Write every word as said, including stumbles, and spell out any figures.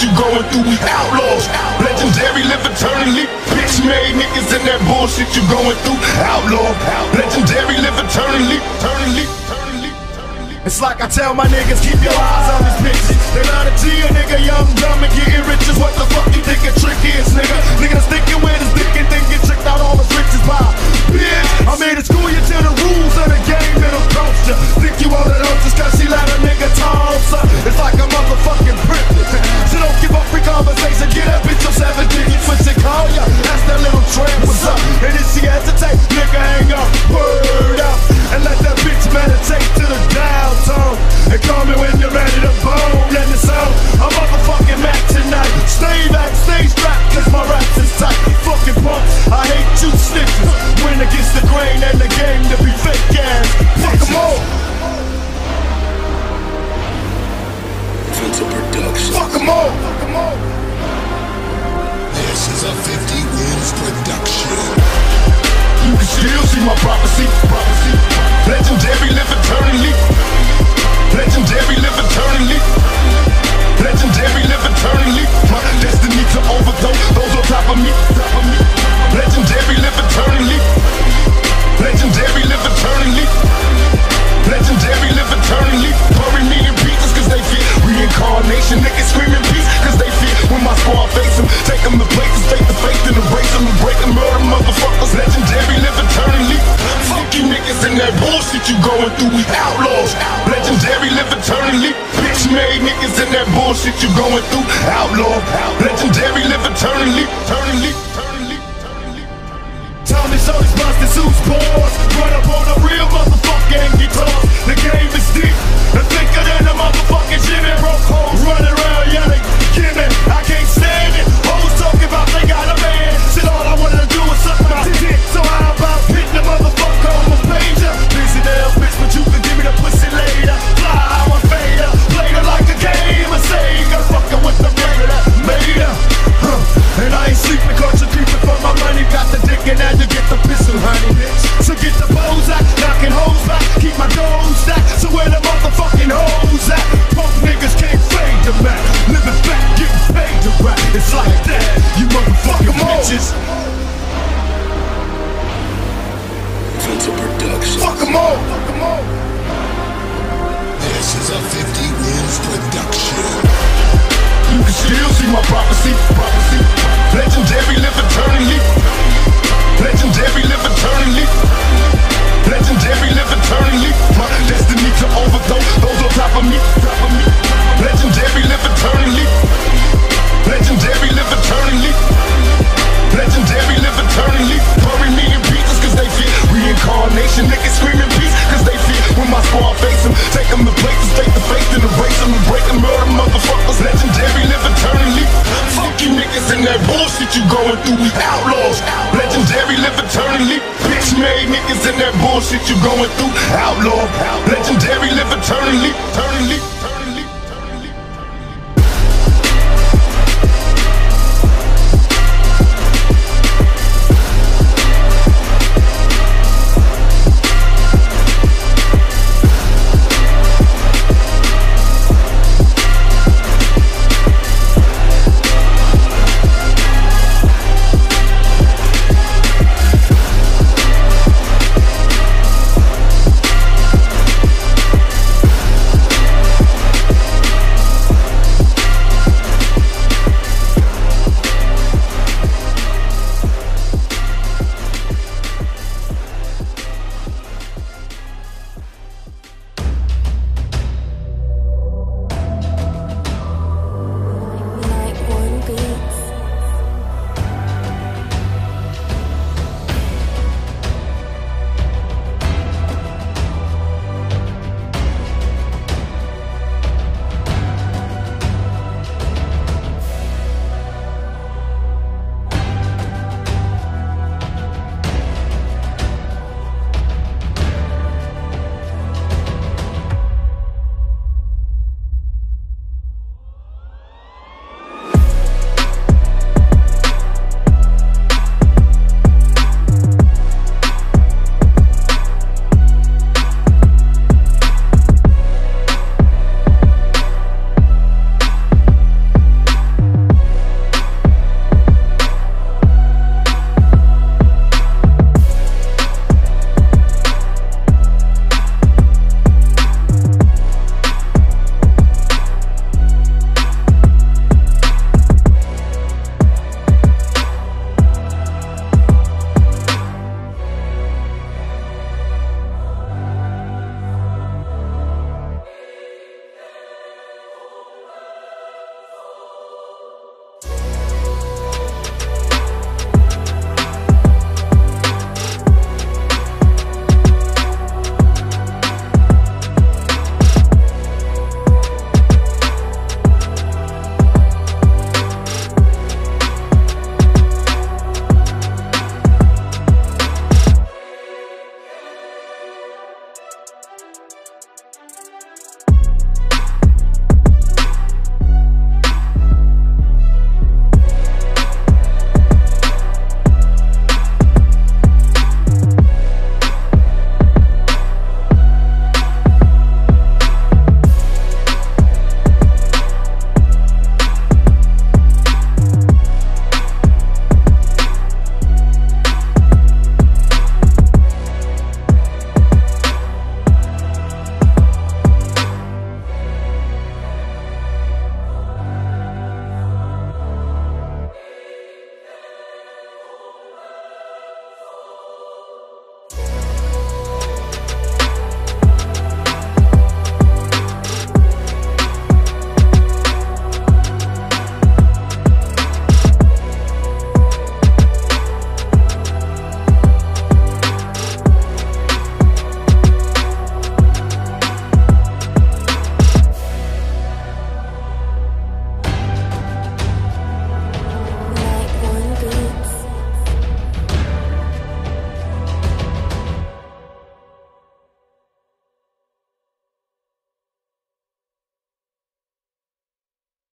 you going through, we outlaws. Legendary, live eternally. Bitch made niggas in that bullshit you going through, outlaw. Legendary, live eternally. Eternally, eternally, eternally. It's like I tell my niggas, keep your eyes on these bitches. They not a G, a nigga young, dumb, and getting rich is what the fuck you think a trick is, nigga. Nigga sticking with his dick and then get tricked out all his riches by bitch. I'm here to school you to the rules of the game and approach ya. Think you all that just cause she let a nigga toss her. It's like a motherfucking privilege. So don't give up free conversation, get that bitch your seven digits when she call ya. That's that little tramp, what's up? And if she hesitate, nigga hang up, word up, and let that bitch meditate to the downtown. And call me when you're ready to bone. And it's on, I'm motherfucking Mac tonight. Stay back, stay strapped, cause my raps is tight. Fucking punks, I hate you snitches. Win against the grain and the game to be fake ass. Fuck them all. Production. Fuck them all. Fuck them all. This is a fifty wins production. You can still see my prophecy. Prophecy. Legendary, live eternally. Legendary, live eternally. Legendary, live eternally. My destiny to overthrow those on top of me. Top of me. Legendary, live eternally. Legendary, live eternally. Legendary, live eternally. Bury me in pieces cause they fear reincarnation. Niggas screaming peace cause they fear when my squad face them. Take them to places, take the faith and erase them and break them. Murder motherfuckers. Legendary, live eternally. Fuck you niggas and that bullshit you going through, we outlaws. Legendary, live eternally. Bitch made niggas and that bullshit you going through, outlaw. Legendary, live eternally. Eternally, eternally, eternally. Tell me so these busted suits pause. Run up on a real motherfucker and get tossed. The game is deep and thicker than a motherfucking Jimmy broke hoes running around yelling, Gimme, I can't stand it. Hoes talking about they got a man. Shit, all I wanted to do was suck my dick. So how about hitting the motherfucker on my pager? Busy damn bitch, but you can give me the pussy later. Fly how I fade her, played her like a game of Sega. Fucking with the brother that made her. Huh. And I ain't sleeping cause you keeping for my money. Got the dick and now you get the pistol, honey. So get the bows out, knocking hoes back. Keep my dough stacked, so where the motherfucking hoes at? Punk niggas can't fade the Mac. Living fat, getting paid to rap. It's like that, you motherfucking bitches. Filter Production. Fuck them all. Fuck them all. This is a fifty wins production. You can still see my prophecy. Prophecy. Legendary, live eternally. Legendary, live eternally. Legendary, live eternally. My destiny to overthrow those on top of me. Top of me. Legendary, live eternally. Legendary, live eternally. Legendary, live eternally. Bury me in pieces cause they fear reincarnation. Niggas screaming peace cause they fear when my squad face them. Take them to places, take the faith and erase them and break them. Murder motherfuckers. Legendary, live eternally. Fuck you niggas and that bullshit you going through, we outlaws. Legendary, live eternally. Bitch made niggas and that bullshit you going through, outlaw. Legendary, live eternally.